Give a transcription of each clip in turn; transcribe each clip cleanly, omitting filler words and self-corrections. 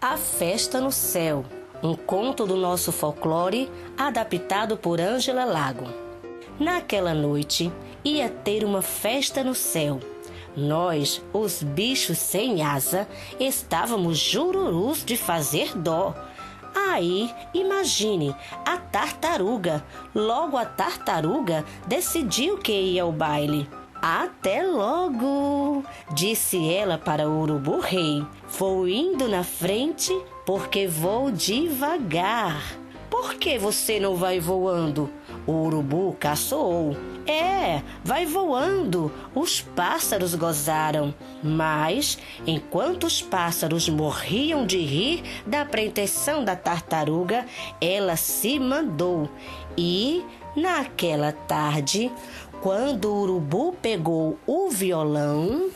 A Festa no Céu, um conto do nosso folclore adaptado por Ângela Lago. Naquela noite ia ter uma festa no céu. Nós, os bichos sem asa, estávamos jururus de fazer dó. Aí, imagine, a tartaruga. Logo a tartaruga decidiu que ia ao baile. Até logo, disse ela para o urubu-rei. Vou indo na frente porque vou devagar. Por que você não vai voando? O urubu caçoou. Vai voando. Os pássaros gozaram. Mas, enquanto os pássaros morriam de rir da pretensão da tartaruga, ela se mandou. E, naquela tarde, quando o urubu pegou o violão,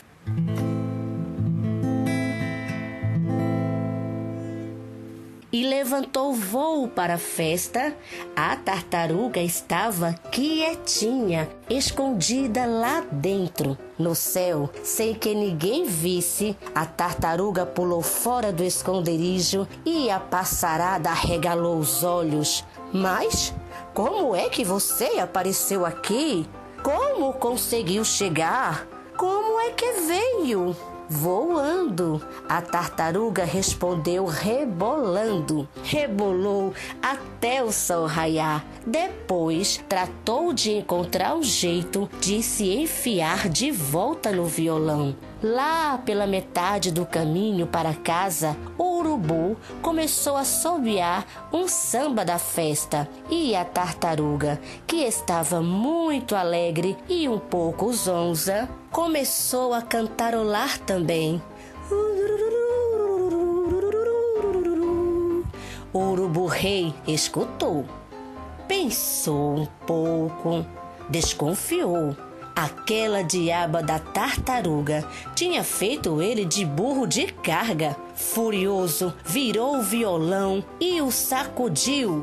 e levantou voo para a festa, a tartaruga estava quietinha, escondida lá dentro. No céu, sem que ninguém visse, a tartaruga pulou fora do esconderijo e a passarada arregalou os olhos. Mas como é que você apareceu aqui? Como conseguiu chegar? Como é que veio? Voando, a tartaruga respondeu rebolando. Rebolou até o sol raiar. Depois tratou de encontrar um jeito de se enfiar de volta no violão. Lá pela metade do caminho para casa, o urubu começou a assobiar um samba da festa. E a tartaruga, que estava muito alegre e um pouco zonza, começou a cantarolar também. O urubu-rei escutou, pensou um pouco, desconfiou. Aquela diaba da tartaruga tinha feito ele de burro de carga. Furioso, virou o violão e o sacudiu.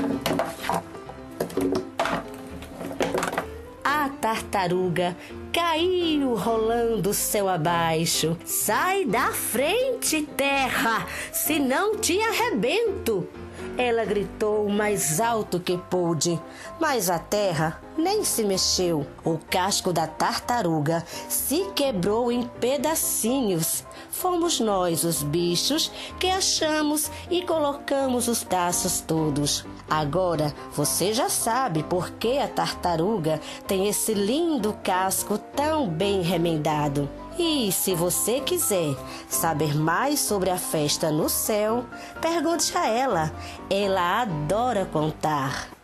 A tartaruga caiu rolando céu abaixo. Sai da frente, terra, senão te arrebento. Ela gritou o mais alto que pôde, mas a terra nem se mexeu. O casco da tartaruga se quebrou em pedacinhos. Fomos nós, os bichos, que achamos e colocamos os taços todos. Agora você já sabe por que a tartaruga tem esse lindo casco tão bem remendado. E se você quiser saber mais sobre a festa no céu, pergunte a ela. Ela adora contar.